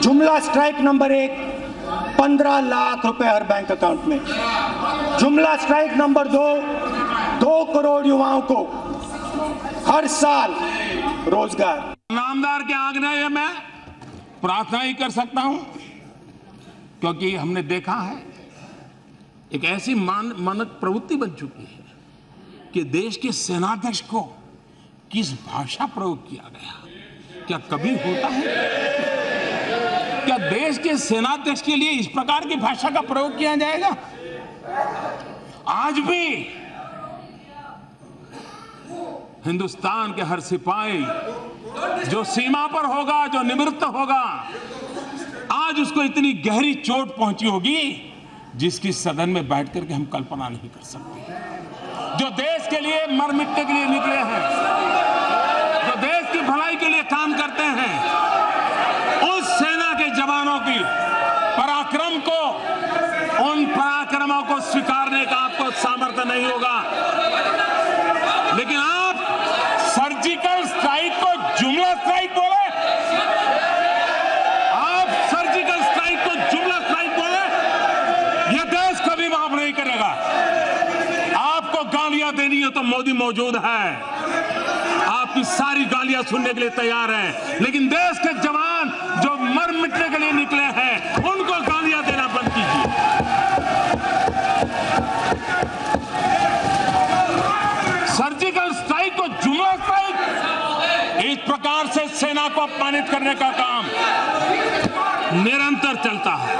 जुमला strike number 1, 15 lakh रुपए हर bank account में। जुमला स्ट्राइक नंबर 2, 2 करोड़ युवाओं को हर साल रोजगार। नामदार के आग्रह में प्रार्थना ही कर सकता हूं, क्योंकि हमने देखा है एक ऐसी मानक प्रवृत्ति बन चुकी है कि देश के सेनाध्यक्ष को किस भाषा प्रयोग किया गया, क्या कभी होता है? क्या देश के सेनाध्यक्ष के लिए इस प्रकार की भाषा का प्रयोग किया जाएगा? आज भी हिंदुस्तान के हर सिपाही जो सीमा पर होगा, जो निवृत्त होगा, आज उसको इतनी गहरी चोट पहुंची होगी जिसकी सदन में बैठ करके हम कल्पना नहीं कर सकते। जो देश के लिए मर मिटने के लिए निकले हैं, जो देश की भलाई के लिए काम करते हैं, उस सेना के जवानों की पराक्रम को, उन पराक्रमों को स्वीकारने का आपको सामर्थ्य नहीं होगा। लेकिन आप सर्जिकल स्ट्राइक को जुमला स्ट्राइक बोले, आप सर्जिकल स्ट्राइक को जुमला स्ट्राइक बोले, यह देश कभी माफ नहीं करेगा। आपको गालियां देनी है तो मोदी मौजूद है, आपकी सारी गालियां सुनने के लिए तैयार है, लेकिन देश के जवान जो मर मिटने के लिए निकले हैं उनको गालियां देना बंद कीजिए। सर्जिकल स्ट्राइक को जुमला स्ट्राइक, इस प्रकार से सेना को अपमानित करने का काम निरंतर चलता है।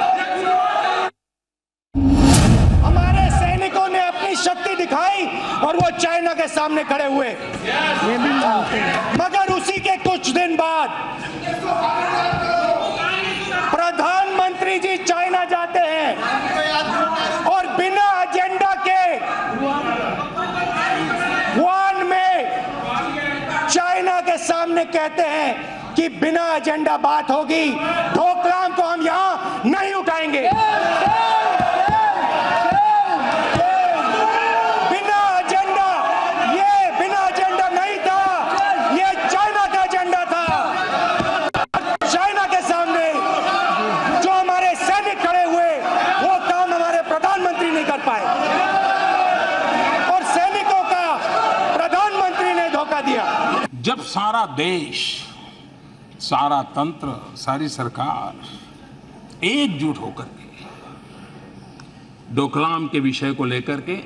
हमारे सैनिकों ने अपनी शक्ति दिखाई और वो चाइना के सामने खड़े हुए, मगर उसी के कुछ दिन बाद प्रधानमंत्री जी चाइना जाते हैं और बिना एजेंडा के वुहान में चाइना के सामने कहते हैं कि बिना एजेंडा बात होगी, डोकलाम को हम यहां नहीं उठाएंगे। बिना एजेंडा नहीं था, ये चाइना का एजेंडा था। चाइना के सामने जो हमारे सैनिक खड़े हुए, वो काम हमारे प्रधानमंत्री नहीं कर पाए और सैनिकों का प्रधानमंत्री ने धोखा दिया। जब सारा देश, सारा तंत्र, सारी सरकार एकजुट होकर के डोकलाम के विषय को लेकर के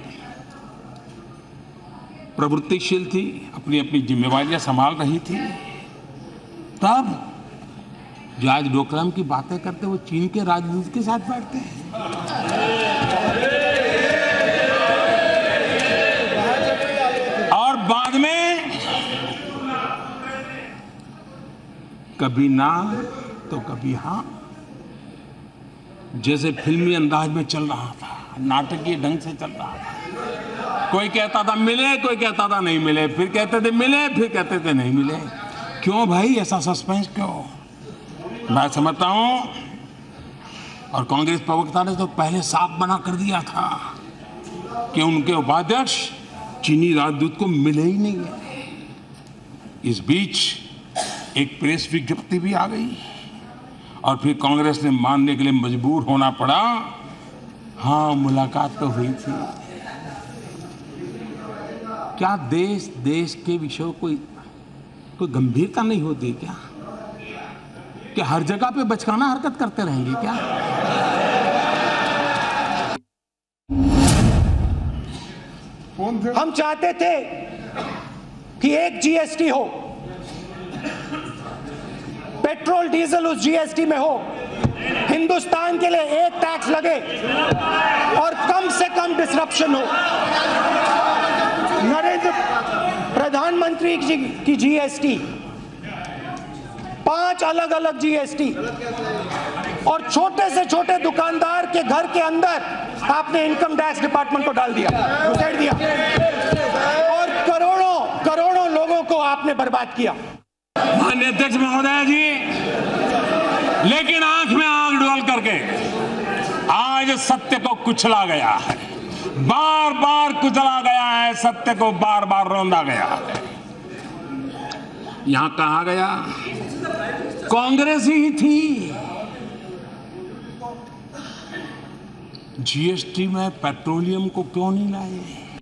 प्रवृत्तिशील थी, अपनी अपनी जिम्मेवारियां संभाल रही थी, तब जो आज डोकलाम की बातें करते वो चीन के राजदूत के साथ बैठते हैं। और बाद में कभी ना तो कभी हाँ, जैसे फिल्मी अंदाज में चल रहा था, नाटकीय ढंग से चल रहा था। कोई कहता था मिले, कोई कहता था नहीं मिले, फिर कहते थे मिले, फिर कहते थे नहीं मिले। क्यों भाई ऐसा सस्पेंस क्यों? मैं समझता हूं, और कांग्रेस प्रवक्ता ने तो पहले साफ बना कर दिया था कि उनके उपाध्यक्ष चीनी राजदूत को मिले ही नहीं है। इस बीच एक प्रेस विज्ञप्ति भी आ गई और फिर कांग्रेस ने मानने के लिए मजबूर होना पड़ा, हाँ मुलाकात तो हुई थी। क्या देश के विषयों कोई गंभीरता नहीं होती क्या? क्या हर जगह पे बचकाना हरकत करते रहेंगे क्या? हम चाहते थे कि एक जीएसटी हो, पेट्रोल डीजल उस जीएसटी में हो, हिंदुस्तान के लिए एक टैक्स लगे और कम से कम डिसरप्शन हो। प्रधानमंत्री की जीएसटी, 5 अलग अलग जीएसटी, और छोटे से छोटे दुकानदार के घर के अंदर आपने इनकम टैक्स डिपार्टमेंट को डाल दिया, घुसेड़ दिया, और करोड़ों लोगों को आपने बर्बाद किया। माननीय अध्यक्ष महोदय जी, लेकिन आंख में आंख डाल करके आज सत्य को कुचला गया है, बार बार कुचला गया है, सत्य को बार बार रौंदा गया है। यहां कहा गया कांग्रेस ही थी जीएसटी में पेट्रोलियम को क्यों नहीं लाए?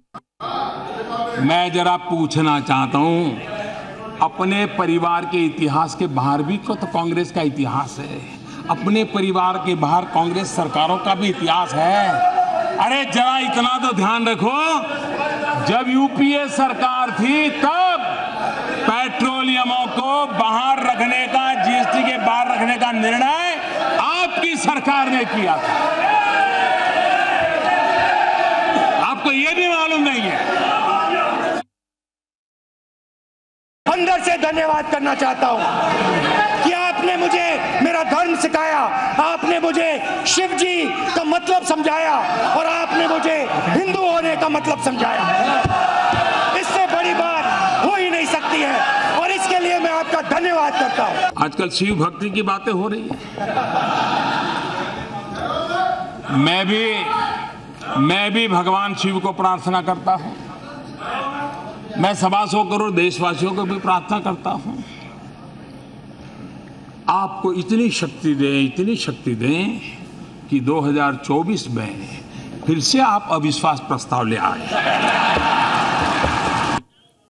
मैं जरा पूछना चाहता हूं, अपने परिवार के इतिहास के बाहर भी तो कांग्रेस का इतिहास है, अपने परिवार के बाहर कांग्रेस सरकारों का भी इतिहास है। अरे जरा इतना तो ध्यान रखो, जब यूपीए सरकार थी तब पेट्रोलियमों को बाहर रखने का, जीएसटी के बाहर रखने का निर्णय आपकी सरकार ने किया था। आपको यह भी मालूम नहीं है? अंदर से धन्यवाद करना चाहता हूं कि आपने मुझे मेरा धर्म सिखाया, आपने मुझे शिव जी का मतलब समझाया और आपने मुझे हिंदू होने का मतलब समझाया। इससे बड़ी बात हो ही नहीं सकती है और इसके लिए मैं आपका धन्यवाद करता हूं। आजकल शिव भक्ति की बातें हो रही है। मैं भी भगवान शिव को प्रार्थना करता हूं। मैं 125 करोड़ देशवासियों को भी प्रार्थना करता हूं, आपको इतनी शक्ति दें कि 2024 में फिर से आप अविश्वास प्रस्ताव ले आए।